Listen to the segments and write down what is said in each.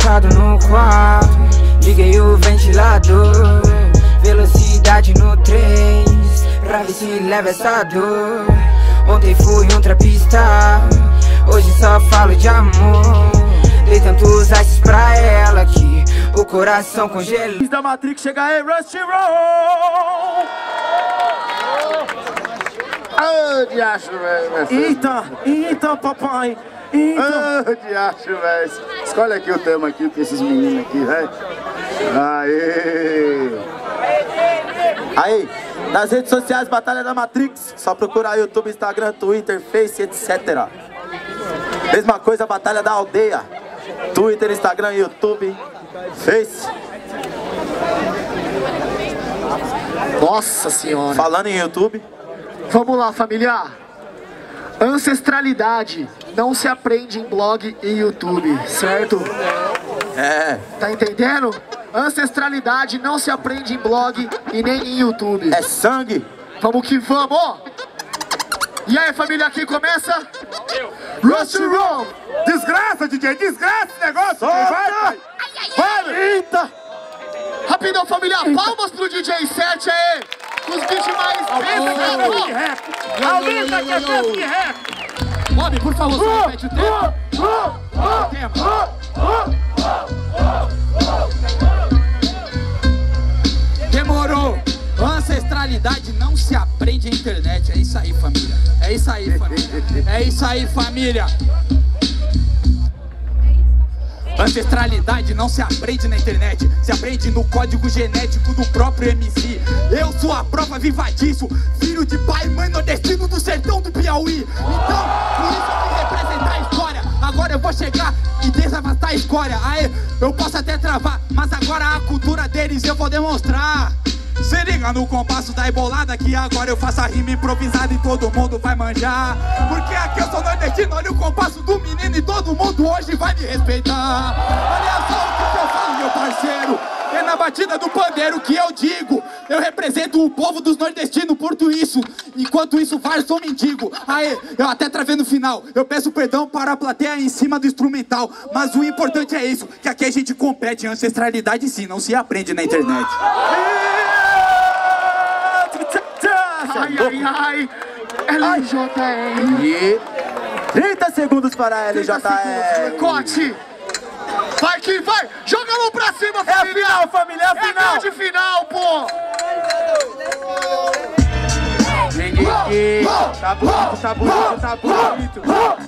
trancado no quarto, liguei o ventilador, velocidade no 3, pra ver se leva essa dor. Ontem fui um trapista, hoje só falo de amor. Dei tantos ices pra ela que o coração congelou. Da Matrix, chega aí, Rusty Roll! Ô, diacho, velho. Eita, papai. Eita. Ô, diacho, velho. Escolhe aqui o tema aqui pra esses meninos aqui, velho. Aí, nas redes sociais, Batalha da Matrix. Só procurar YouTube, Instagram, Twitter, Face, etc. Mesma coisa, Batalha da Aldeia. Twitter, Instagram, YouTube, Face. Nossa senhora. Falando em YouTube. Vamos lá, família. Ancestralidade não se aprende em blog e YouTube, certo? Tá entendendo? Ancestralidade não se aprende em blog e nem em YouTube. É sangue. Vamos que vamos. E aí, família, aqui começa Rusty Roll. Desgraça, DJ, desgraça esse negócio. Solta. Vai! Eita! Rapidão, família, palmas pro DJ 7 aí! Os beats mais pesados! Alguém tá querendo de rap? Bob, por favor, só repete o tempo. Demorou! Ancestralidade não se aprende na internet. É isso aí, família. É isso aí, família. É isso aí, família. Ancestralidade não se aprende na internet, se aprende no código genético do próprio MC. Eu sou a prova viva disso, filho de pai e mãe nordestino do sertão do Piauí. Então, por isso eu vim representar a história. Agora eu vou chegar e desavastar a escória. Aê, eu posso até travar, mas agora a cultura deles eu vou demonstrar. Se liga no compasso da embolada que agora eu faço a rima improvisada e todo mundo vai manjar. Porque aqui eu sou nordestino, olha o compasso do menino e todo mundo hoje vai me respeitar. Olha só o que eu falo, meu parceiro. É na batida do pandeiro que eu digo. Eu represento o povo dos nordestinos por tudo isso. Enquanto isso vai, sou mendigo. Aê, eu até travei no final. Eu peço perdão para a plateia em cima do instrumental. Mas o importante é isso, que aqui a gente compete. Ancestralidade sim, não se aprende na internet. Ai, LJR. 30 segundos para a LJR. Corte. Vai que vai. Joga a mão pra cima, família. É a final, família, é a final. É grande final, pô. Tá bonito, tá bonito, tá bonito.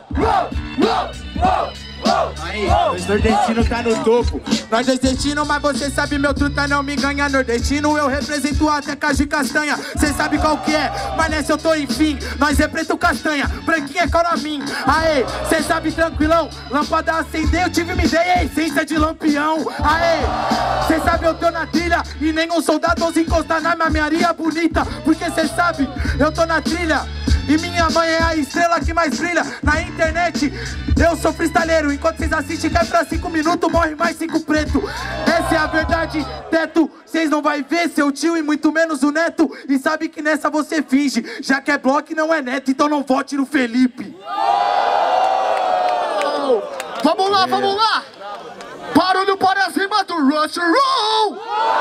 Aí, os nordestinos tá no topo. Nós nordestinos, mas você sabe meu truta não me ganha. Nordestino eu represento até Caju e Castanha. Cê sabe qual que é, mas nessa eu tô enfim. Nós é preto castanha, branquinho é coramim. Aê, cê sabe tranquilão, lâmpada acender, eu tive uma ideia, essência de lampião. Aê, cê sabe eu tô na trilha e nenhum soldado ousa encostar na minha areia bonita. Porque cê sabe, eu tô na trilha e minha mãe é a estrela que mais brilha na internet. Eu sou freestyleiro, enquanto vocês assistem, cai pra 5 minutos, morre mais 5 preto. Essa é a verdade, teto. Vocês não vai ver seu tio e muito menos o neto. E sabe que nessa você finge, já que é bloco e não é neto, então não vote no Felipe. Vamos lá, vamos lá. Barulho para cima do Rusty Roll.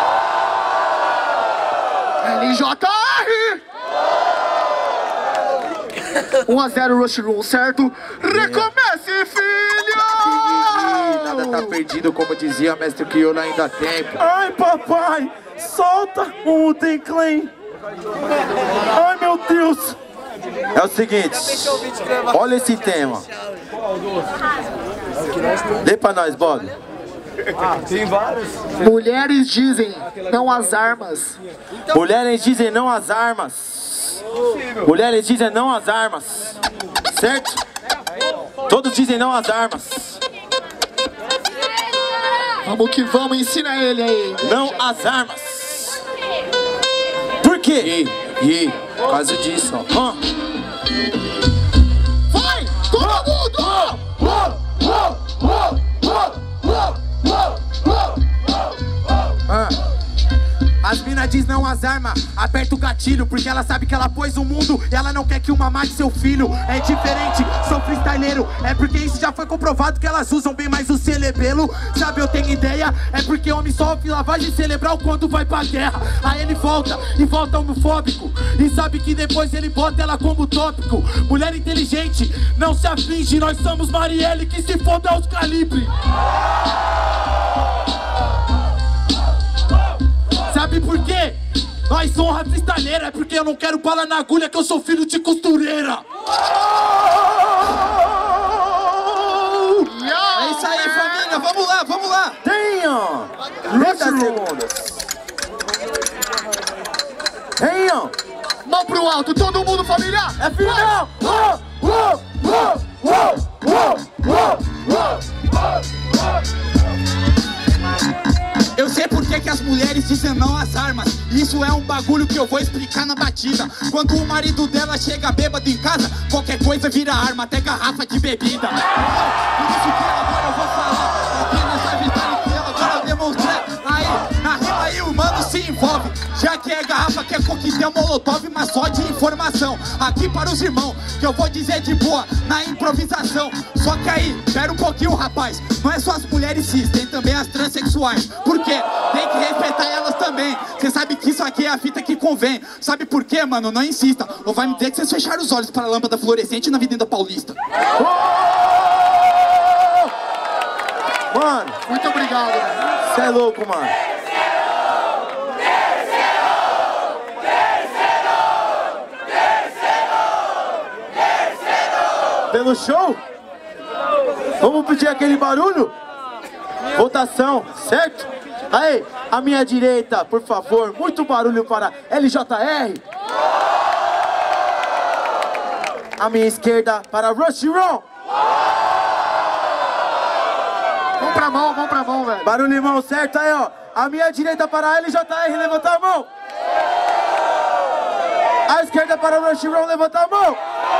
LJR. 1-0 Rusty Roll, certo? Recomece, filho! Nada tá perdido, como dizia mestre Criolo, ainda há tempo. Ai, papai, solta o Declan. Ai, meu Deus. É o seguinte, olha esse tema. Dê pra nós, Bob. Tem vários. Mulheres dizem não às armas. Mulheres dizem não às armas. Mulheres dizem não às armas. Certo? Todos dizem não às armas. Vamos que vamos, ensina ele aí. Não às armas. Por quê? Por causa disso, ó. Vai, todo mundo! As mina diz não às armas, aperta o gatilho, porque ela sabe que ela pôs o mundo e ela não quer que uma mate seu filho. É diferente, sou freestyleiro, é porque isso já foi comprovado que elas usam bem mais o cerebelo. Sabe, eu tenho ideia, é porque homem sofre lavagem cerebral quando vai pra guerra. Aí ele volta, e volta homofóbico, e sabe que depois ele bota ela como tópico. Mulher inteligente, não se aflige, nós somos Marielle, que se foda aos calibres. Sabe por quê? Nós honra freestyleira, é porque eu não quero bala na agulha, que eu sou filho de costureira. É isso aí, família, vamos lá, vamos lá. Tenham 30 segundos. Tenham. Mão pro alto, todo mundo, família. É final. Eu sei por que as mulheres dizem não às armas. Isso é um bagulho que eu vou explicar na batida. Quando o marido dela chega bêbado em casa, qualquer coisa vira arma, até garrafa de bebida. Por isso que agora eu vou falar aqui nessa vitória que agora eu demonstrar. Aí, na rima aí o mano se envolve. Já que é garrafa, que é coquetel molotov, mas só de informação. Aqui para os irmãos, que eu vou dizer de boa, na improvisação. Só que aí, espera um pouquinho, rapaz. Não é só as mulheres cis, tem também as transexuais. Por quê? Tem que respeitar elas também. Você sabe que isso aqui é a fita que convém. Sabe por quê, mano? Não insista. Ou vai me dizer que vocês fecharam os olhos para a lâmpada fluorescente na Avenida Paulista. Mano, Muito obrigado, velho. cê é louco, mano. Pelo show? Vamos pedir aquele barulho? Votação, certo? Aí, à minha direita, por favor, muito barulho para LJR. À minha esquerda, para Rush Ron. Vamos pra mão, velho. Barulho em mão, certo? Aí, ó. À minha direita para LJR, levantar a mão. À esquerda para Rush Ron, levantar a mão.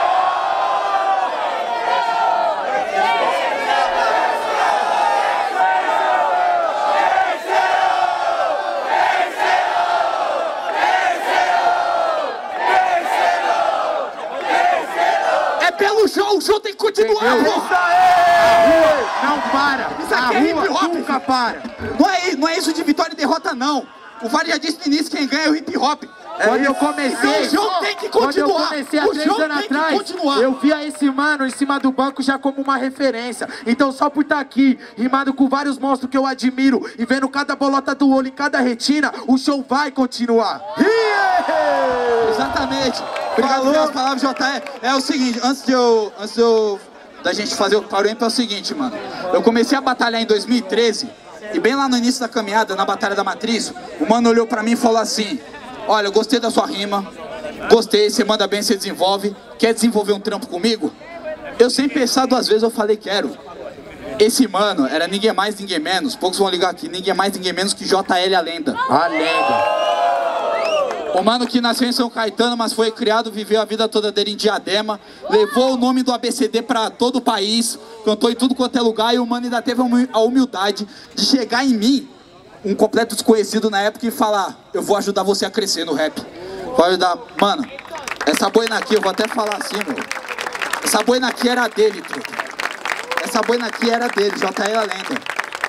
Pelo show, o show tem que continuar, porra! Não para! Isso aqui é hip hop! Nunca para! Não é isso de vitória e derrota, não! O VAR já disse no início, quem ganha é o hip hop! Quando eu comecei, o show tem que continuar! Quando eu comecei há 3 anos atrás, eu via esse mano em cima do banco já como uma referência. Então só por estar aqui, rimado com vários monstros que eu admiro e vendo cada bolota do olho em cada retina, o show vai continuar. Exatamente! Obrigado pelas palavras, JR. É o seguinte, antes da gente fazer o Power-Amp, é o seguinte, mano. Eu comecei a batalhar em 2013 e bem lá no início da caminhada, na Batalha da Matriz, o mano olhou pra mim e falou assim: olha, eu gostei da sua rima, gostei, você manda bem, você desenvolve, quer desenvolver um trampo comigo? Eu sem pensar 2 vezes, eu falei, quero. Esse mano era ninguém mais, ninguém menos, poucos vão ligar aqui, ninguém mais, ninguém menos que JL, a lenda. A lenda. O mano que nasceu em São Caetano, mas foi criado, viveu a vida toda dele em Diadema, levou o nome do ABCD pra todo o país, cantou em tudo quanto é lugar, e o mano ainda teve a humildade de chegar em mim, um completo desconhecido na época, e falar: eu vou ajudar você a crescer no rap. Vou ajudar. Mano, essa boina aqui, eu vou até falar assim, meu. Essa boina aqui era dele, truta. Essa boina aqui era dele, JL a lenda.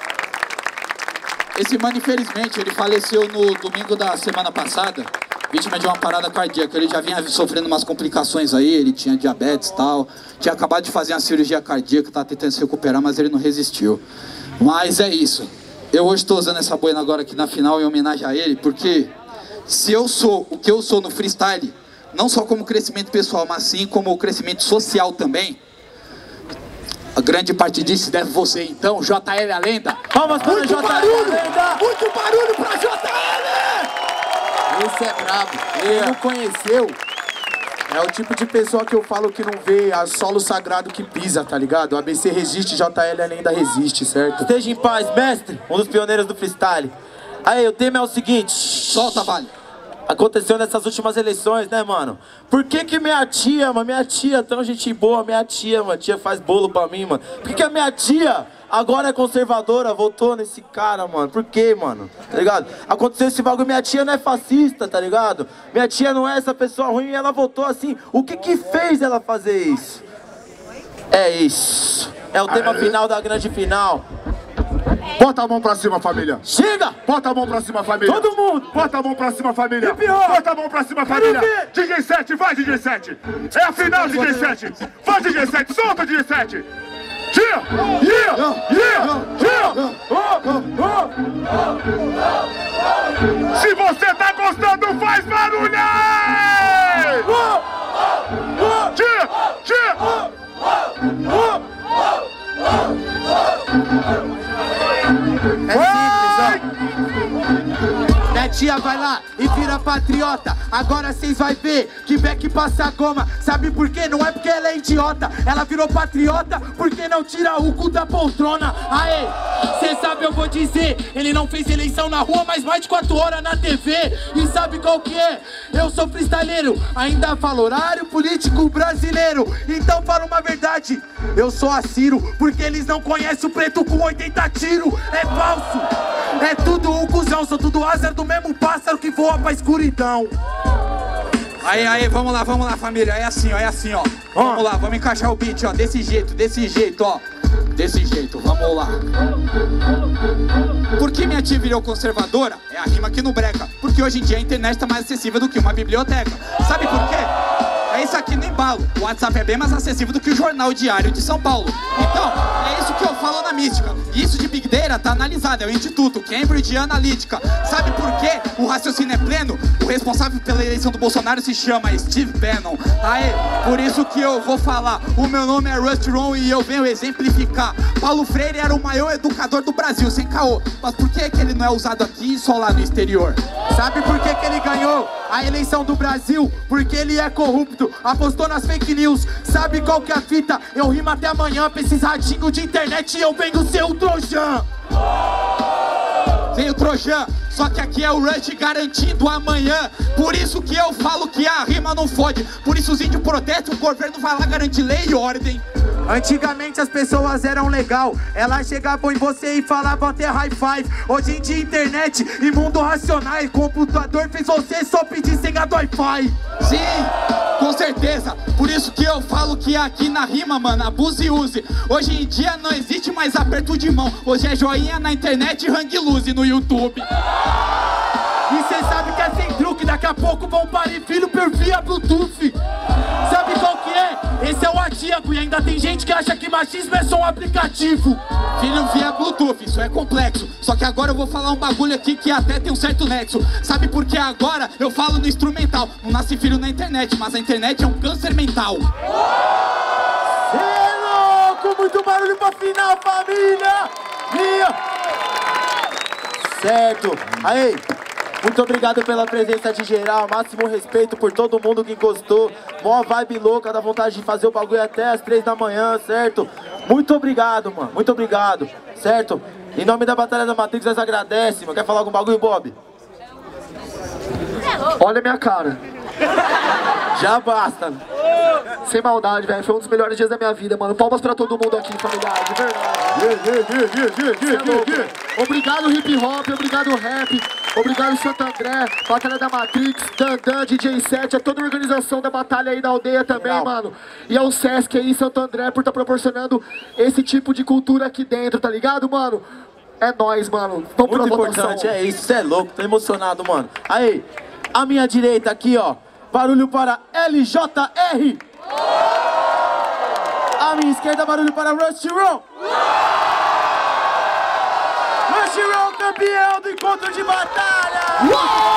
Esse mano, infelizmente, ele faleceu no domingo da semana passada, vítima de uma parada cardíaca. Ele já vinha sofrendo umas complicações aí, ele tinha diabetes e tal, tinha acabado de fazer uma cirurgia cardíaca, tá tentando se recuperar, mas ele não resistiu. Mas é isso. Eu hoje estou usando essa boina agora aqui na final em homenagem a ele, porque se eu sou o que eu sou no freestyle, não só como crescimento pessoal, mas sim como crescimento social também, a grande parte disso deve você, então, JL a lenda. Palmas para Muito JL barulho! a lenda! Muito barulho pra JL! Esse é brabo. Ele não conheceu. É o tipo de pessoa que eu falo que não vê a solo sagrado que pisa, tá ligado? O ABC resiste, JL ainda resiste, certo? Esteja em paz, mestre, um dos pioneiros do freestyle. Aí, o tema é o seguinte. Solta, Vale. Aconteceu nessas últimas eleições, né, mano? Por que minha tia, tão gente boa, minha tia faz bolo pra mim, mano? Por que a minha tia agora é conservadora, votou nesse cara, mano. Por quê, mano? Tá ligado? Aconteceu esse bagulho, minha tia não é fascista, tá ligado? Minha tia não é essa pessoa ruim e ela votou assim. O que que fez ela fazer isso? É isso. É o tema final da grande final. Bota a mão pra cima, família. Chega! Bota a mão pra cima, família. Todo mundo! Bota a mão pra cima, família. Pior. Bota a mão pra cima, família. DJ 7, vai, DJ 7. É a final, DJ 7. Vai, DJ 7, solta, DJ 7. Tia! Se você tá gostando, faz barulho aí! Tia! Minha tia vai lá e vira patriota. Agora cês vai ver que Beck passa goma. Sabe por quê? Não é porque ela é idiota. Ela virou patriota porque não tira o cu da poltrona. Aê, cê sabe, eu vou dizer, ele não fez eleição na rua, mas mais de 4 horas na TV. E sabe qual que é? Eu sou freestyleiro, ainda falo horário político brasileiro. Então falo uma verdade, eu sou a Ciro, porque eles não conhecem o preto com 80 tiros. É falso, é tudo um cuzão, sou tudo asa do mesmo pássaro que voa pra escuridão. Aí, vamos lá, família. É assim, ó. Vamos lá, vamos encaixar o beat, ó. Desse jeito, ó. Desse jeito, vamos lá. Por que minha tia virou conservadora? É a rima aqui no breca. Porque hoje em dia a internet tá mais acessível do que uma biblioteca. Sabe por quê? É isso aqui no embalo. O WhatsApp é bem mais acessível do que o Jornal Diário de São Paulo. Então, é isso que eu falo na mística. Isso de Big Data tá analisado, é o Instituto Cambridge Analytica. Sabe por quê? O raciocínio é pleno. O responsável pela eleição do Bolsonaro se chama Steve Bannon. Aê, por isso que eu vou falar. O meu nome é Rust Ron e eu venho exemplificar. Paulo Freire era o maior educador do Brasil, sem caô. Mas por que ele não é usado aqui e só lá no exterior? Sabe por que ele ganhou a eleição do Brasil? Porque ele é corrupto, apostou nas fake news. Sabe qual que é a fita? Eu rimo até amanhã pra esses ratinhos de internet e eu venho ser o Trojan. Vem o Trojan, só que aqui é o Rush garantindo amanhã. Por isso que eu falo que a rima não fode. Por isso os índios protestam, o governo vai lá garantir lei e ordem. Antigamente as pessoas eram legal, elas chegavam em você e falavam até high five. Hoje em dia internet e mundo racional, computador fez você só pedir senha do Wi-Fi. Sim, com certeza, por isso que eu falo que aqui na rima, mano, abuse e use. Hoje em dia não existe mais aperto de mão. Hoje é joinha na internet e hang loose no YouTube. E cê sabe que é sem truque, daqui a pouco vão parir filho por via Bluetooth. Sabe qual que é? Esse é o ativo e ainda tem gente que acha que machismo é só um aplicativo. Filho via Bluetooth, isso é complexo. Só que agora eu vou falar um bagulho aqui que até tem um certo nexo. Sabe por que agora eu falo no instrumental? Não nasce filho na internet, mas a internet é um câncer mental. Cê é louco, muito barulho pra final, família! Certo, aí, muito obrigado pela presença de geral, máximo respeito por todo mundo que encostou. Mó vibe louca, dá vontade de fazer o bagulho até as 3 da manhã, certo? Muito obrigado, mano, muito obrigado, certo? Em nome da Batalha da Matrix, nós agradecemos. Quer falar algum bagulho, Bob? Olha a minha cara. Já basta. Sem maldade, velho. Foi um dos melhores dias da minha vida, mano. Palmas pra todo mundo aqui, familiar, de verdade. Obrigado hip hop, obrigado rap, obrigado Santo André, Batalha da Matrix, Dandan, DJ 7, a toda a organização da Batalha aí da aldeia também, mano. E ao Sesc aí, Santo André, por estar proporcionando esse tipo de cultura aqui dentro, tá ligado, mano? É nóis, mano. Vamos muito importante, é isso, cê é louco, tô emocionado, mano. Aí, à minha direita aqui, ó, barulho para LJR. À minha esquerda, barulho para Rust Ron. Rust Ron, campeão do encontro de batalha.